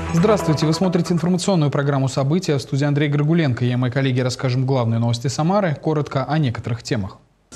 Здравствуйте, вы смотрите информационную программу «События». В студии Андрей Григуленко. Я и мои коллеги расскажем главные новости Самары, коротко о некоторых темах.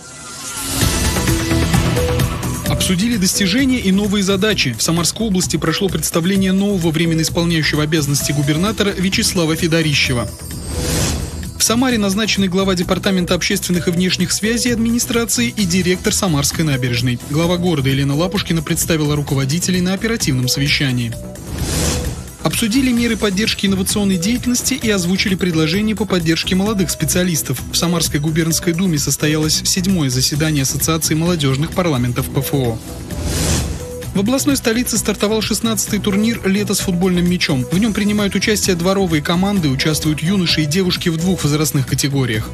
Обсудили достижения и новые задачи. В Самарской области прошло представление нового временно исполняющего обязанности губернатора Вячеслава Федорищева. В Самаре назначены глава департамента общественных и внешних связей администрации и директор Самарской набережной. Глава города Елена Лапушкина представила руководителей на оперативном совещании. Обсудили меры поддержки инновационной деятельности и озвучили предложения по поддержке молодых специалистов. В Самарской губернской думе состоялось 7-е заседание Ассоциации молодежных парламентов ПФО. В областной столице стартовал 16-й турнир «Лето с футбольным мячом». В нем принимают участие дворовые команды, участвуют юноши и девушки в 2 возрастных категориях.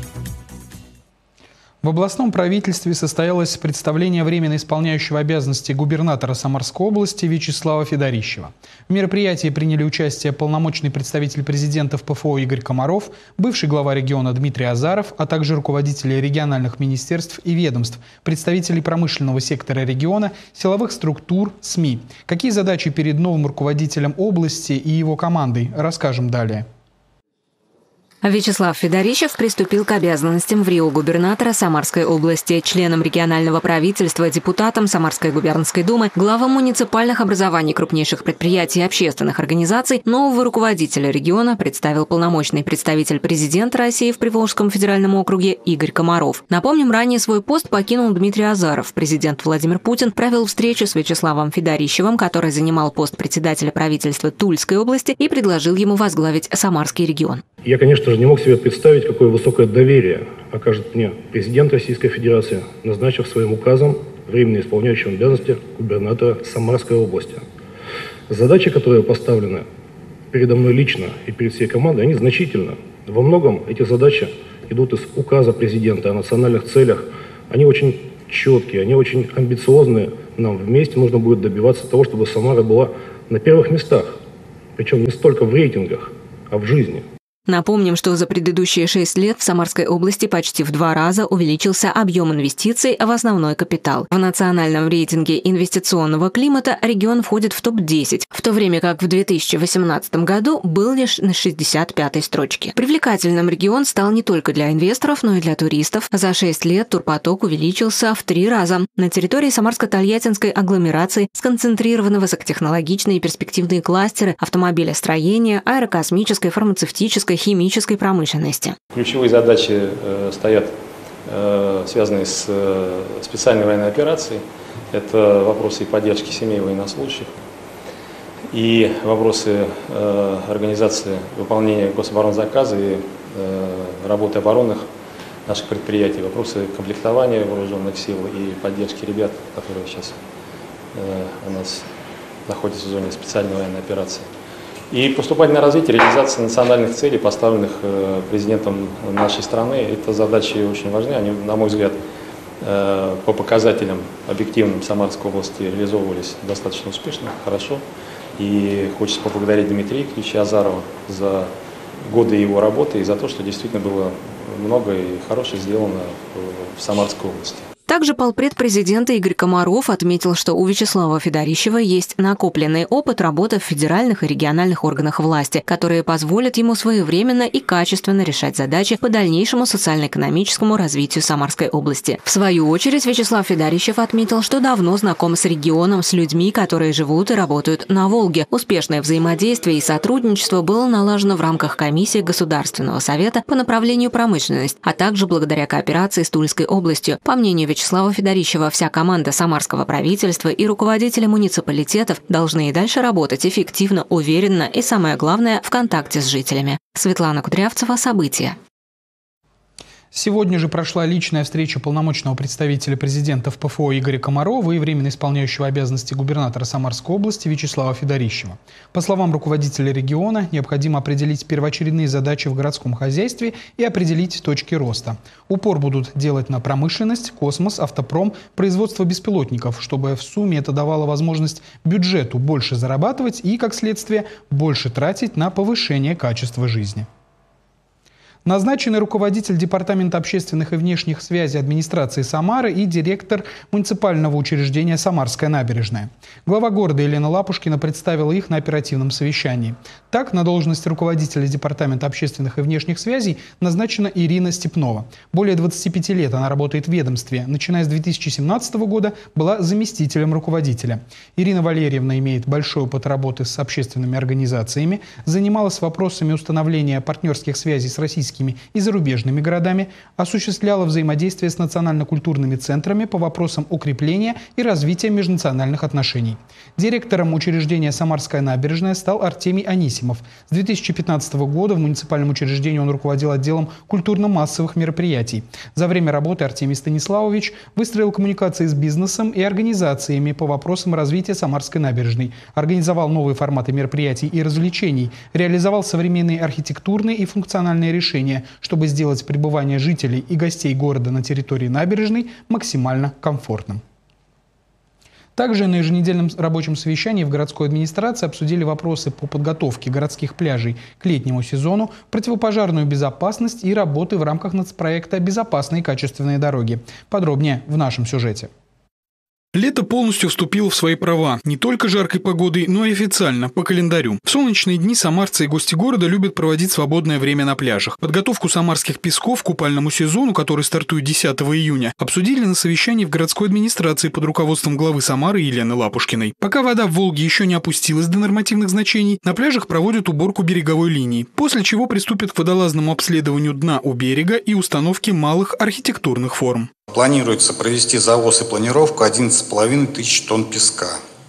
В областном правительстве состоялось представление временно исполняющего обязанности губернатора Самарской области Вячеслава Федорищева. В мероприятии приняли участие полномочный представитель президента в ПФО Игорь Комаров, бывший глава региона Дмитрий Азаров, а также руководители региональных министерств и ведомств, представители промышленного сектора региона, силовых структур, СМИ. Какие задачи перед новым руководителем области и его командой, расскажем далее. Вячеслав Федорищев приступил к обязанностям в рио губернатора Самарской области, членом регионального правительства, депутатом Самарской губернской думы, главам муниципальных образований крупнейших предприятий и общественных организаций. Нового руководителя региона представил полномочный представитель президента России в Приволжском федеральном округе Игорь Комаров. Напомним, ранее свой пост покинул Дмитрий Азаров. Президент Владимир Путин провел встречу с Вячеславом Федорищевым, который занимал пост председателя правительства Тульской области, и предложил ему возглавить Самарский регион. Я, конечно же, не мог себе представить, какое высокое доверие окажет мне президент Российской Федерации, назначив своим указом временно исполняющим обязанности губернатора Самарской области. Задачи, которые поставлены передо мной лично и перед всей командой, они значительны. Во многом эти задачи идут из указа президента о национальных целях. Они очень четкие, они очень амбициозные. Нам вместе нужно будет добиваться того, чтобы Самара была на первых местах. Причем не столько в рейтингах, а в жизни. Напомним, что за предыдущие 6 лет в Самарской области почти в 2 раза увеличился объем инвестиций в основной капитал. В национальном рейтинге инвестиционного климата регион входит в топ-10, в то время как в 2018 году был лишь на 65-й строчке. Привлекательным регион стал не только для инвесторов, но и для туристов. За 6 лет турпоток увеличился в 3 раза. На территории Самарско-Тольяттинской агломерации сконцентрированы высокотехнологичные и перспективные кластеры автомобилестроения, аэрокосмической, фармацевтической, химической промышленности. Ключевые задачи стоят, связанные с специальной военной операцией. Это вопросы поддержки семей военнослужащих и вопросы организации выполнения гособоронзаказа и работы оборонных наших предприятий, вопросы комплектования вооруженных сил и поддержки ребят, которые сейчас у нас находятся в зоне специальной военной операции. И поступательное развитие, реализация национальных целей, поставленных президентом нашей страны, это задачи очень важны. Они, на мой взгляд, по показателям объективным Самарской области реализовывались достаточно успешно, хорошо. И хочется поблагодарить Дмитрия Ильича Азарова за годы его работы и за то, что действительно было много и хорошего сделано в Самарской области. Также полпред президента Игорь Комаров отметил, что у Вячеслава Федорищева есть накопленный опыт работы в федеральных и региональных органах власти, которые позволят ему своевременно и качественно решать задачи по дальнейшему социально-экономическому развитию Самарской области. В свою очередь Вячеслав Федорищев отметил, что давно знаком с регионом, с людьми, которые живут и работают на Волге. Успешное взаимодействие и сотрудничество было налажено в рамках комиссии Государственного совета по направлению промышленность, а также благодаря кооперации с Тульской областью. По мнению Вячеслава Федорищева, вся команда самарского правительства и руководители муниципалитетов должны и дальше работать эффективно, уверенно и, самое главное, в контакте с жителями. Светлана Кудрявцева, «События». Сегодня же прошла личная встреча полномочного представителя президента в ПФО Игоря Комарова и временно исполняющего обязанности губернатора Самарской области Вячеслава Федорищева. По словам руководителя региона, необходимо определить первоочередные задачи в городском хозяйстве и определить точки роста. Упор будут делать на промышленность, космос, автопром, производство беспилотников, чтобы в сумме это давало возможность бюджету больше зарабатывать и, как следствие, больше тратить на повышение качества жизни. Назначены руководитель Департамента общественных и внешних связей администрации Самары и директор муниципального учреждения «Самарская набережная». Глава города Елена Лапушкина представила их на оперативном совещании. Так, на должность руководителя Департамента общественных и внешних связей назначена Ирина Степнова. Более 25 лет она работает в ведомстве. Начиная с 2017 года была заместителем руководителя. Ирина Валерьевна имеет большой опыт работы с общественными организациями, занималась вопросами установления партнерских связей с российскими и зарубежными городами, осуществляла взаимодействие с национально-культурными центрами по вопросам укрепления и развития межнациональных отношений. Директором учреждения «Самарская набережная» стал Артемий Анисимов. С 2015 года в муниципальном учреждении он руководил отделом культурно-массовых мероприятий. За время работы Артемий Станиславович выстроил коммуникации с бизнесом и организациями по вопросам развития Самарской набережной, организовал новые форматы мероприятий и развлечений, реализовал современные архитектурные и функциональные решения, чтобы сделать пребывание жителей и гостей города на территории набережной максимально комфортным. Также на еженедельном рабочем совещании в городской администрации обсудили вопросы по подготовке городских пляжей к летнему сезону, противопожарную безопасность и работы в рамках нацпроекта «Безопасные и качественные дороги». Подробнее в нашем сюжете. Лето полностью вступило в свои права. Не только жаркой погодой, но и официально, по календарю. В солнечные дни самарцы и гости города любят проводить свободное время на пляжах. Подготовку самарских песков к купальному сезону, который стартует 10 июня, обсудили на совещании в городской администрации под руководством главы Самары Елены Лапушкиной. Пока вода в Волге еще не опустилась до нормативных значений, на пляжах проводят уборку береговой линии, после чего приступят к водолазному обследованию дна у берега и установке малых архитектурных форм. Планируется провести завоз и планировку 11,5 тысяч тонн песка.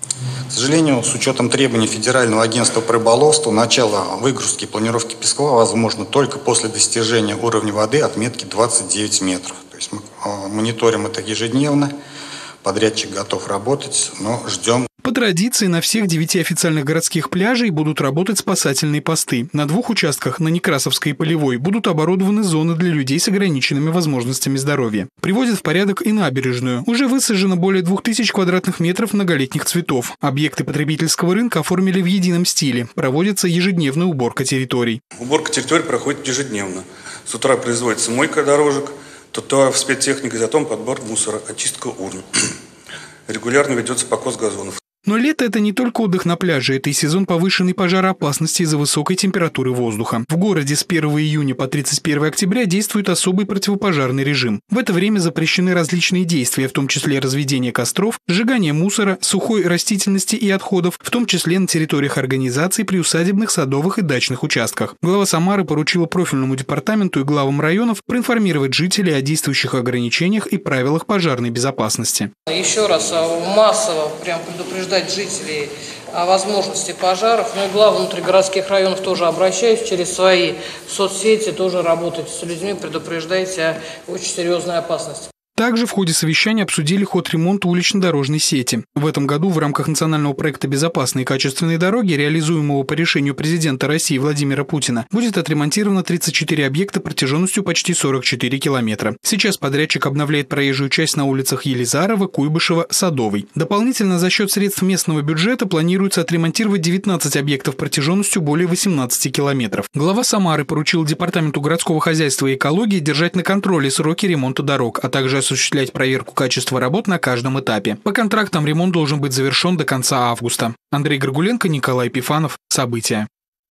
К сожалению, с учетом требований Федерального агентства по рыболовству, начало выгрузки и планировки песка возможно только после достижения уровня воды отметки 29 метров. То есть мы мониторим это ежедневно. Подрядчик готов работать, но ждем. По традиции, на всех 9 официальных городских пляжей будут работать спасательные посты. На 2 участках, на Некрасовской и Полевой, будут оборудованы зоны для людей с ограниченными возможностями здоровья. Приводят в порядок и набережную. Уже высажено более 2000 квадратных метров многолетних цветов. Объекты потребительского рынка оформили в едином стиле. Проводится ежедневная уборка территорий. Уборка территорий проходит ежедневно. С утра производится мойка дорожек, тротуаров, спецтехника, затем подбор мусора, очистка урн. Регулярно ведется покос газонов. Но лето – это не только отдых на пляже, это и сезон повышенной пожароопасности из-за высокой температуры воздуха. В городе с 1 июня по 31 октября действует особый противопожарный режим. В это время запрещены различные действия, в том числе разведение костров, сжигание мусора, сухой растительности и отходов, в том числе на территориях организаций, приусадебных, садовых и дачных участках. Глава Самары поручила профильному департаменту и главам районов проинформировать жителей о действующих ограничениях и правилах пожарной безопасности. Еще раз массово предупреждать жителей о возможности пожаров. Ну и глава внутригородских районов тоже обращаюсь через свои соцсети, тоже работайте с людьми, предупреждайте о очень серьезной опасности. Также в ходе совещания обсудили ход ремонта улично-дорожной сети. В этом году в рамках национального проекта «Безопасные и качественные дороги», реализуемого по решению президента России Владимира Путина, будет отремонтировано 34 объекта протяженностью почти 44 километра. Сейчас подрядчик обновляет проезжую часть на улицах Елизарова, Куйбышева, Садовой. Дополнительно за счет средств местного бюджета планируется отремонтировать 19 объектов протяженностью более 18 километров. Глава Самары поручил Департаменту городского хозяйства и экологии держать на контроле сроки ремонта дорог, а также осуществлять проверку качества работ на каждом этапе. По контрактам ремонт должен быть завершен до конца августа. Андрей Горгуленко, Николай Епифанов. События.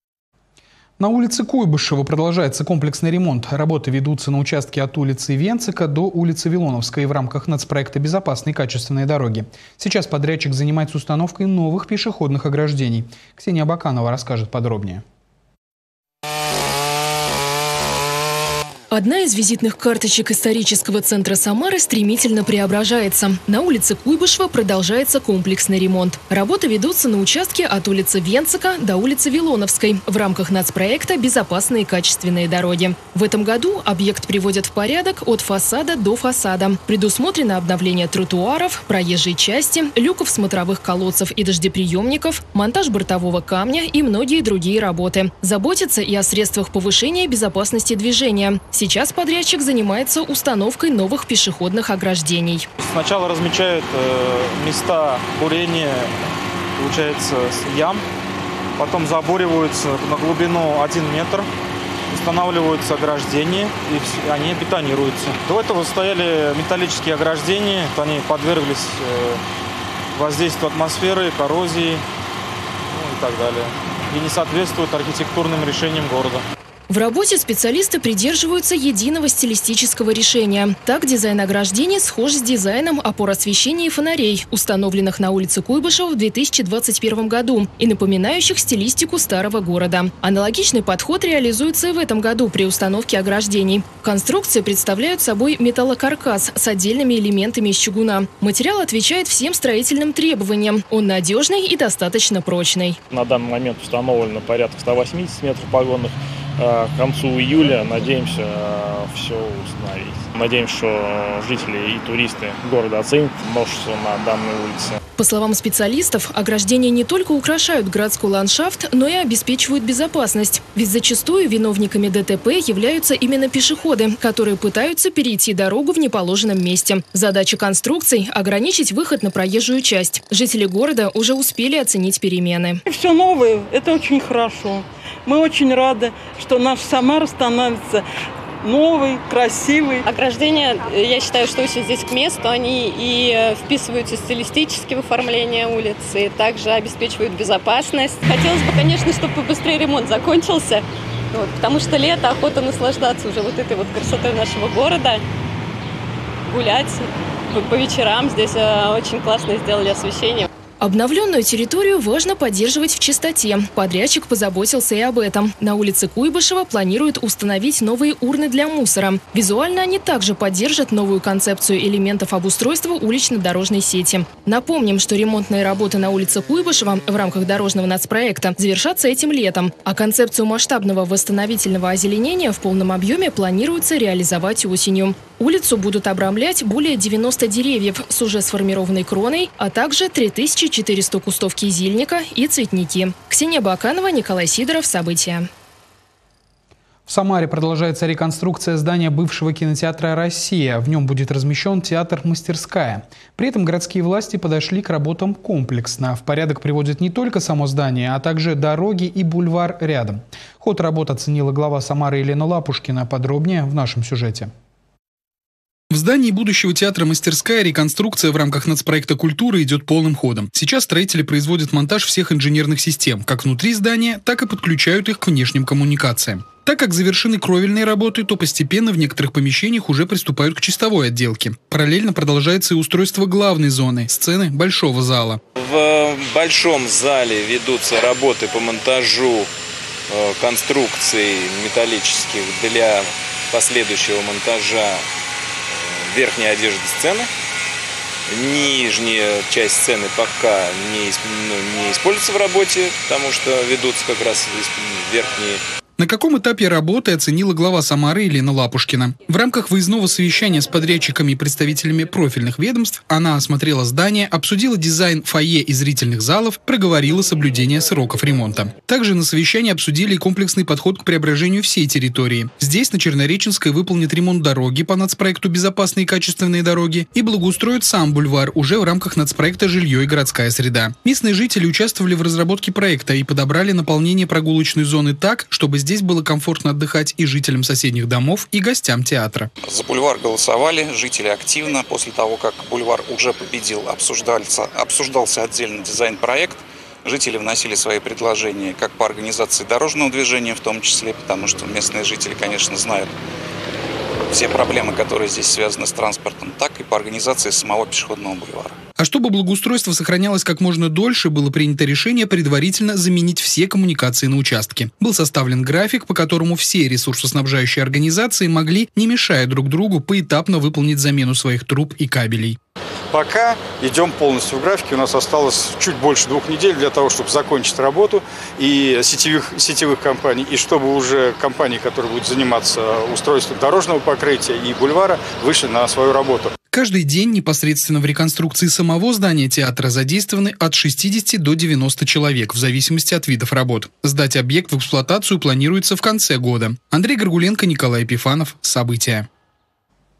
На улице Куйбышева продолжается комплексный ремонт. Работы ведутся на участке от улицы Венцика до улицы Вилоновской в рамках нацпроекта «Безопасные и качественные дороги». Сейчас подрядчик занимается установкой новых пешеходных ограждений. Ксения Баканова расскажет подробнее. Одна из визитных карточек исторического центра Самары стремительно преображается. На улице Куйбышева продолжается комплексный ремонт. Работы ведутся на участке от улицы Венцика до улицы Вилоновской в рамках нацпроекта «Безопасные и качественные дороги». В этом году объект приводят в порядок от фасада до фасада. Предусмотрено обновление тротуаров, проезжей части, люков смотровых колодцев и дождеприемников, монтаж бортового камня и многие другие работы. Заботится и о средствах повышения безопасности движения. Сейчас подрядчик занимается установкой новых пешеходных ограждений. Сначала размечают места бурения, получается, ям, потом забориваются на глубину 1 метр. устанавливаются ограждения, и они бетонируются. До этого стояли металлические ограждения, они подверглись воздействию атмосферы, коррозии, и так далее. И не соответствуют архитектурным решениям города. В работе специалисты придерживаются единого стилистического решения. Так, дизайн ограждений схож с дизайном опор освещения и фонарей, установленных на улице Куйбышева в 2021 году и напоминающих стилистику старого города. Аналогичный подход реализуется и в этом году при установке ограждений. Конструкции представляют собой металлокаркас с отдельными элементами из чугуна. Материал отвечает всем строительным требованиям. Он надежный и достаточно прочный. На данный момент установлено порядка 180 метров погонных. К концу июля надеемся все установить. Надеемся, что жители и туристы города оценят множество на данной улице. По словам специалистов, ограждения не только украшают городской ландшафт, но и обеспечивают безопасность. Ведь зачастую виновниками ДТП являются именно пешеходы, которые пытаются перейти дорогу в неположенном месте. Задача конструкций – ограничить выход на проезжую часть. Жители города уже успели оценить перемены. Все новое – это очень хорошо. Мы очень рады, что наш Самара становится новый, красивый. Ограждения, я считаю, что очень здесь к месту. Они и вписываются стилистически в оформление улицы, и также обеспечивают безопасность. Хотелось бы, конечно, чтобы побыстрее ремонт закончился, потому что лето, охота наслаждаться уже вот этой вот красотой нашего города, гулять по вечерам. Здесь очень классно сделали освещение. Обновленную территорию важно поддерживать в чистоте. Подрядчик позаботился и об этом. На улице Куйбышева планируют установить новые урны для мусора. Визуально они также поддержат новую концепцию элементов обустройства улично-дорожной сети. Напомним, что ремонтные работы на улице Куйбышева в рамках дорожного нацпроекта завершатся этим летом, а концепцию масштабного восстановительного озеленения в полном объеме планируется реализовать осенью. Улицу будут обрамлять более 90 деревьев с уже сформированной кроной, а также 3400 кустов кизильника и цветники. Ксения Баканова, Николай Сидоров. События. В Самаре продолжается реконструкция здания бывшего кинотеатра «Россия». В нем будет размещен театр-мастерская. При этом городские власти подошли к работам комплексно. В порядок приводят не только само здание, а также дороги и бульвар рядом. Ход работ оценила глава Самары Елена Лапушкина. Подробнее в нашем сюжете. В здании будущего театра «Мастерская» реконструкция в рамках нацпроекта «Культура» идет полным ходом. Сейчас строители производят монтаж всех инженерных систем, как внутри здания, так и подключают их к внешним коммуникациям. Так как завершены кровельные работы, то постепенно в некоторых помещениях уже приступают к чистовой отделке. Параллельно продолжается и устройство главной зоны – сцены большого зала. В большом зале ведутся работы по монтажу конструкций металлических для последующего монтажа верхней одежды сцены. Нижняя часть сцены пока не используется в работе, потому что ведутся как раз верхние. На каком этапе работы оценила глава Самары Елена Лапушкина. В рамках выездного совещания с подрядчиками и представителями профильных ведомств она осмотрела здание, обсудила дизайн фойе и зрительных залов, проговорила соблюдение сроков ремонта. Также на совещании обсудили и комплексный подход к преображению всей территории. Здесь, на Чернореченской, выполнит ремонт дороги по нацпроекту «Безопасные и качественные дороги» и благоустроит сам бульвар уже в рамках нацпроекта «Жилье и городская среда». Местные жители участвовали в разработке проекта и подобрали наполнение прогулочной зоны так, чтобы здесь было комфортно отдыхать и жителям соседних домов, и гостям театра. За бульвар голосовали жители активно. После того, как бульвар уже победил, обсуждался отдельно дизайн-проект. Жители вносили свои предложения как по организации дорожного движения, в том числе, потому что местные жители, конечно, знают все проблемы, которые здесь связаны с транспортом, так и по организации самого пешеходного бульвара. А чтобы благоустройство сохранялось как можно дольше, было принято решение предварительно заменить все коммуникации на участке. Был составлен график, по которому все ресурсоснабжающие организации могли, не мешая друг другу, поэтапно выполнить замену своих труб и кабелей. Пока идем полностью в графике. У нас осталось чуть больше 2 недель для того, чтобы закончить работу и сетевых компаний, и чтобы уже компании, которые будут заниматься устройством дорожного покрытия и бульвара, вышли на свою работу. Каждый день непосредственно в реконструкции самого здания театра задействованы от 60 до 90 человек, в зависимости от видов работ. Сдать объект в эксплуатацию планируется в конце года. Андрей Горгуленко, Николай Епифанов. События.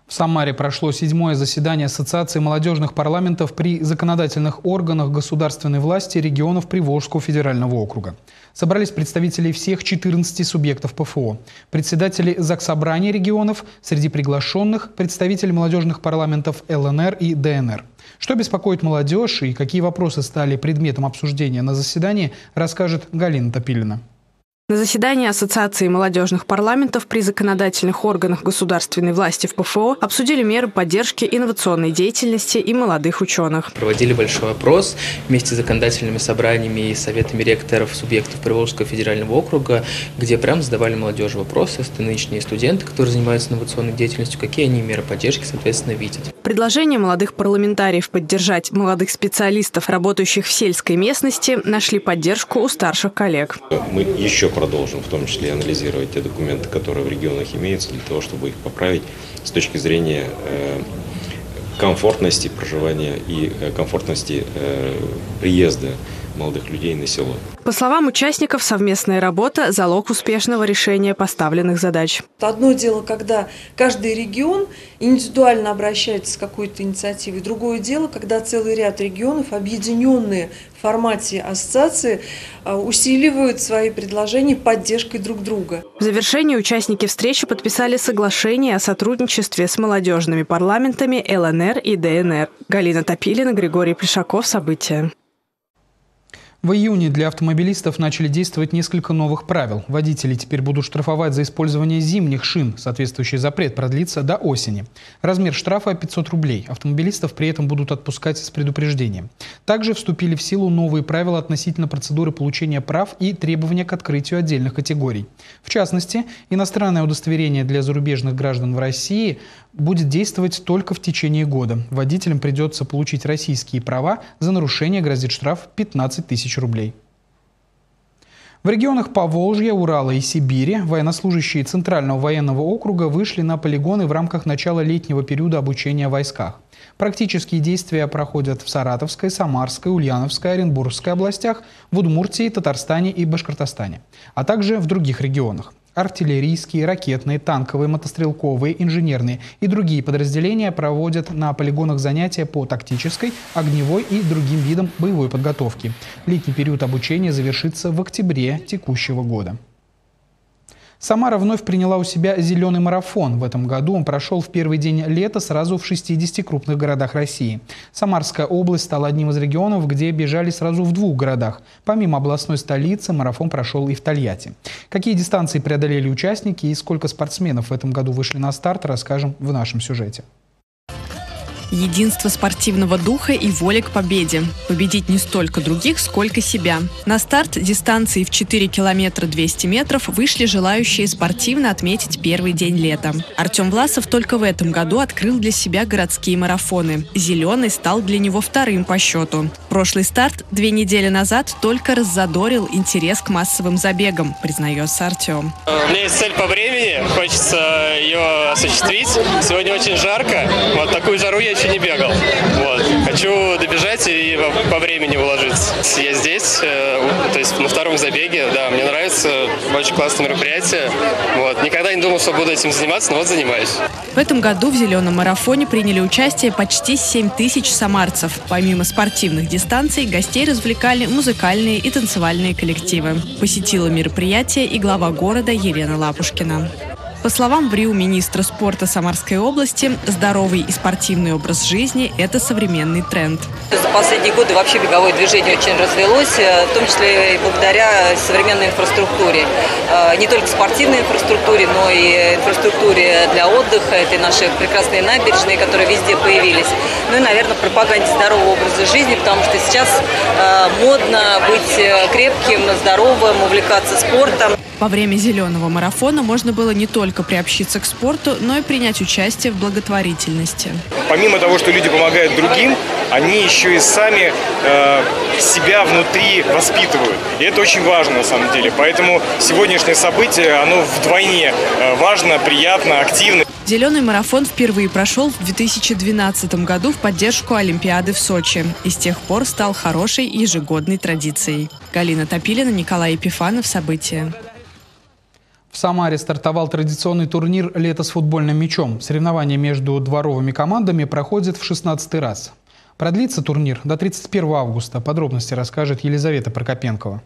В Самаре прошло 7-е заседание Ассоциации молодежных парламентов при законодательных органах государственной власти регионов Приволжского федерального округа. Собрались представители всех 14 субъектов ПФО, председатели Заксобраний регионов, среди приглашенных представители молодежных парламентов ЛНР и ДНР. Что беспокоит молодежь и какие вопросы стали предметом обсуждения на заседании, расскажет Галина Топилина. На заседании Ассоциации молодежных парламентов при законодательных органах государственной власти в ПФО обсудили меры поддержки инновационной деятельности и молодых ученых. Проводили большой опрос вместе с законодательными собраниями и советами ректоров субъектов Приволжского федерального округа, где прям задавали молодежи вопросы, нынешние студенты, которые занимаются инновационной деятельностью, какие они меры поддержки, соответственно, видят. Предложения молодых парламентариев поддержать молодых специалистов, работающих в сельской местности, нашли поддержку у старших коллег. Мы еще продолжим, в том числе, анализировать те документы, которые в регионах имеются, для того, чтобы их поправить с точки зрения комфортности проживания и комфортности приезда молодых людей на село. По словам участников, совместная работа – залог успешного решения поставленных задач. Одно дело, когда каждый регион индивидуально обращается с какой-то инициативой. Другое дело, когда целый ряд регионов, объединенные в формате ассоциации, усиливают свои предложения поддержкой друг друга. В завершении участники встречи подписали соглашение о сотрудничестве с молодежными парламентами ЛНР и ДНР. Галина Топилина, Григорий Плешаков. События. В июне для автомобилистов начали действовать несколько новых правил. Водители теперь будут штрафовать за использование зимних шин. Соответствующий запрет продлится до осени. Размер штрафа – 500 рублей. Автомобилистов при этом будут отпускать с предупреждением. Также вступили в силу новые правила относительно процедуры получения прав и требования к открытию отдельных категорий. В частности, иностранное удостоверение для зарубежных граждан в России будет действовать только в течение года. Водителям придется получить российские права. За нарушение грозит штраф 15 тысяч рублей. В регионах Поволжья, Урала и Сибири военнослужащие Центрального военного округа вышли на полигоны в рамках начала летнего периода обучения в войсках. Практические действия проходят в Саратовской, Самарской, Ульяновской, Оренбургской областях, в Удмуртии, Татарстане и Башкортостане, а также в других регионах. Артиллерийские, ракетные, танковые, мотострелковые, инженерные и другие подразделения проводят на полигонах занятия по тактической, огневой и другим видам боевой подготовки. Летний период обучения завершится в октябре текущего года. Самара вновь приняла у себя зеленый марафон. В этом году он прошел в первый день лета сразу в 60 крупных городах России. Самарская область стала одним из регионов, где бежали сразу в 2 городах. Помимо областной столицы, марафон прошел и в Тольятти. Какие дистанции преодолели участники и сколько спортсменов в этом году вышли на старт, расскажем в нашем сюжете. Единство спортивного духа и воли к победе. Победить не столько других, сколько себя. На старт дистанции в 4 километра 200 метров вышли желающие спортивно отметить первый день лета. Артем Власов только в этом году открыл для себя городские марафоны. «Зеленый» стал для него вторым по счету. Прошлый старт 2 недели назад только раззадорил интерес к массовым забегам, признается Артем. У меня есть цель по времени, хочется ее осуществить. Сегодня очень жарко, вот такую жару я еще не бегал. Вот. Хочу добежать и по времени уложиться. Я здесь, то есть на втором забеге, да, мне нравится, очень классное мероприятие. Вот. Никогда не думал, что буду этим заниматься, но вот занимаюсь. В этом году в зеленом марафоне приняли участие почти 7 тысяч самарцев. Помимо спортивных дистанций, гостей развлекали музыкальные и танцевальные коллективы. Посетила мероприятие и глава города Елена Лапушкина. По словам министра спорта Самарской области, здоровый и спортивный образ жизни – это современный тренд. За последние годы вообще беговое движение очень развелось, в том числе и благодаря современной инфраструктуре. Не только спортивной инфраструктуре, но и инфраструктуре для отдыха. Это наши прекрасные набережные, которые везде появились. Ну и, наверное, пропаганде здорового образа жизни, потому что сейчас модно быть крепким, здоровым, увлекаться спортом. Во время зеленого марафона можно было не только приобщиться к спорту, но и принять участие в благотворительности. Помимо того, что люди помогают другим, они еще и сами себя внутри воспитывают. И это очень важно на самом деле. Поэтому сегодняшнее событие, оно вдвойне важно, приятно, активно. Зеленый марафон впервые прошел в 2012 году в поддержку Олимпиады в Сочи и с тех пор стал хорошей ежегодной традицией. Галина Топилина, Николай Епифанов. События. В В Самаре стартовал традиционный турнир «Лето с футбольным мячом». Соревнования между дворовыми командами проходят в 16-й раз. Продлится турнир до 31 августа. Подробности расскажет Елизавета Прокопенкова.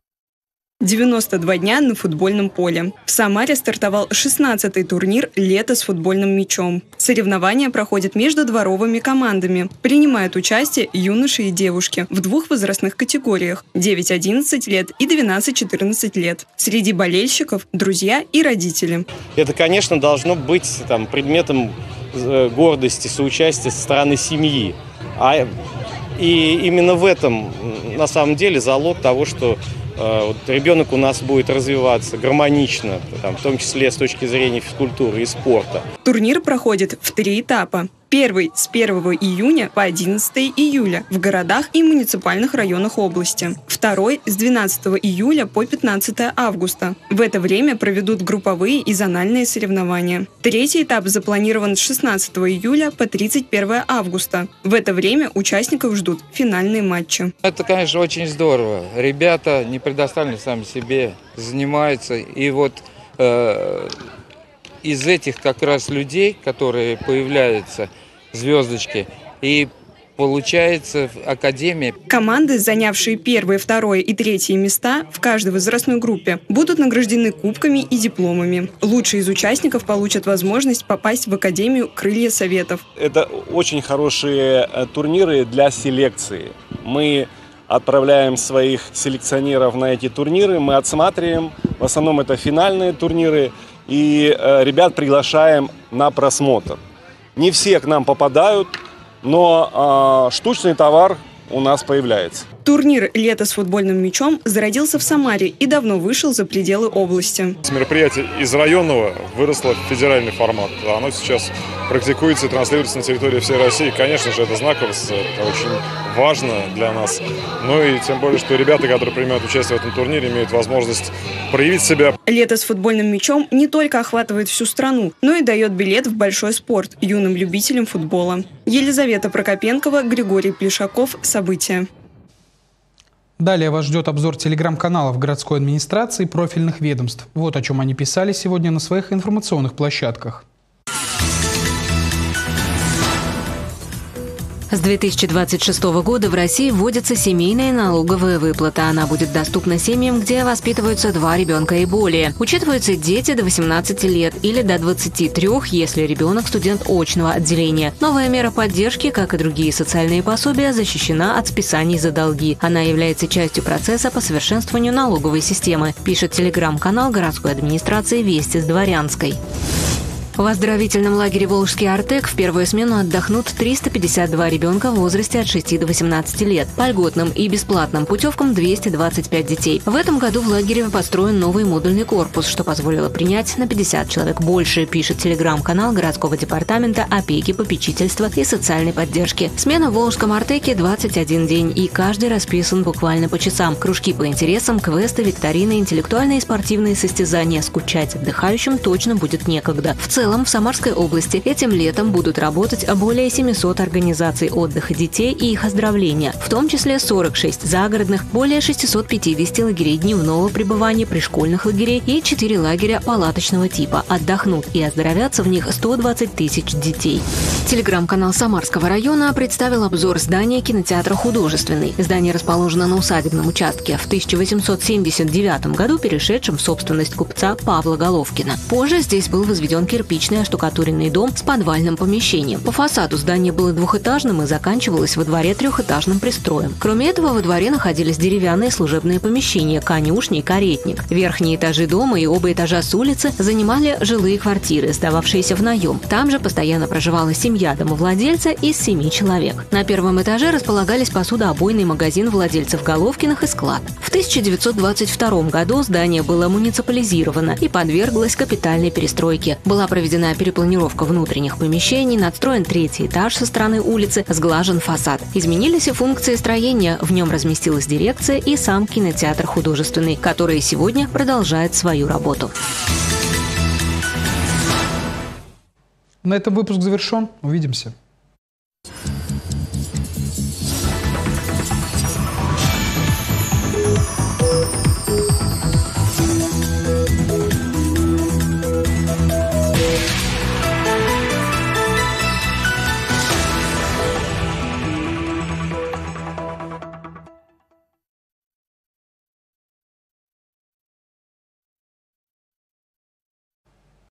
92 дня на футбольном поле. В Самаре стартовал 16-й турнир «Лето с футбольным мячом». Соревнования проходят между дворовыми командами. Принимают участие юноши и девушки в двух возрастных категориях – 9-11 лет и 12-14 лет. Среди болельщиков – друзья и родители. Это, конечно, должно быть предметом гордости, соучастия со стороны семьи. И именно в этом, на самом деле, залог того, что ребенок у нас будет развиваться гармонично, в том числе с точки зрения физкультуры и спорта. Турнир проходит в 3 этапа. Первый с 1 июня по 11 июля в городах и муниципальных районах области. Второй с 12 июля по 15 августа. В это время проведут групповые и зональные соревнования. Третий этап запланирован с 16 июля по 31 августа. В это время участников ждут финальные матчи. Это, конечно, очень здорово. Ребята не предоставлены сами себе, занимаются. И вот из этих как раз людей, которые появляются, звездочки, и получается академия. Команды, занявшие 1, 2 и 3 места в каждой возрастной группе, будут награждены кубками и дипломами. Лучшие из участников получат возможность попасть в Академию «Крылья Советов». Это очень хорошие турниры для селекции. Мы отправляем своих селекционеров на эти турниры, мы отсматриваем, в основном это финальные турниры, и ребят приглашаем на просмотр. Не все к нам попадают, но штучный товар у нас появляется. Турнир «Лето с футбольным мячом» зародился в Самаре и давно вышел за пределы области. Мероприятие из районного выросло в федеральный формат. Оно сейчас практикуется и транслируется на территории всей России. Конечно же, это знаково, это очень важно для нас. Ну и тем более, что ребята, которые принимают участие в этом турнире, имеют возможность проявить себя. «Лето с футбольным мячом» не только охватывает всю страну, но и дает билет в большой спорт юным любителям футбола. Елизавета Прокопенкова, Григорий Плешаков. События. Далее вас ждет обзор телеграм-каналов городской администрации и профильных ведомств. Вот о чем они писали сегодня на своих информационных площадках. С 2026 года в России вводится семейная налоговая выплата. Она будет доступна семьям, где воспитываются 2 ребенка и более. Учитываются дети до 18 лет или до 23, если ребенок студент очного отделения. Новая мера поддержки, как и другие социальные пособия, защищена от списаний за долги. Она является частью процесса по совершенствованию налоговой системы, пишет телеграм-канал городской администрации «Вести с Дворянской». В оздоровительном лагере «Волжский Артек» в первую смену отдохнут 352 ребенка в возрасте от 6 до 18 лет. По льготным и бесплатным путевкам 225 детей. В этом году в лагере построен новый модульный корпус, что позволило принять на 50 человек больше, пишет телеграм-канал городского департамента опеки, попечительства и социальной поддержки. Смена в Волжском Артеке 21 день, и каждый расписан буквально по часам. Кружки по интересам, квесты, викторины, интеллектуальные и спортивные состязания. Скучать отдыхающим точно будет некогда. В целом, в Самарской области этим летом будут работать более 700 организаций отдыха детей и их оздоровления, в том числе 46 загородных, более 650 лагерей дневного пребывания, пришкольных лагерей и 4 лагеря палаточного типа. Отдохнут и оздоровятся в них 120 тысяч детей. Телеграм-канал Самарского района представил обзор здания кинотеатра «Художественный». Здание расположено на усадебном участке, в 1879 году перешедшем в собственность купца Павла Головкина. Позже здесь был возведен кирпичный оштукатуренный дом с подвальным помещением. По фасаду здание было двухэтажным и заканчивалось во дворе трехэтажным пристроем. Кроме этого, во дворе находились деревянные служебные помещения, конюшни и каретник. Верхние этажи дома и оба этажа с улицы занимали жилые квартиры, сдававшиеся в наем. Там же постоянно проживала семья домовладельца из 7 человек. На первом этаже располагались посудообойный магазин владельцев Головкиных и склад. В 1922 году здание было муниципализировано и подверглось капитальной перестройке. Была проведена перепланировка внутренних помещений, надстроен 3-й этаж со стороны улицы, сглажен фасад. Изменились и функции строения, в нем разместилась дирекция и сам кинотеатр «Художественный», который сегодня продолжает свою работу. На этом выпуск завершен. Увидимся.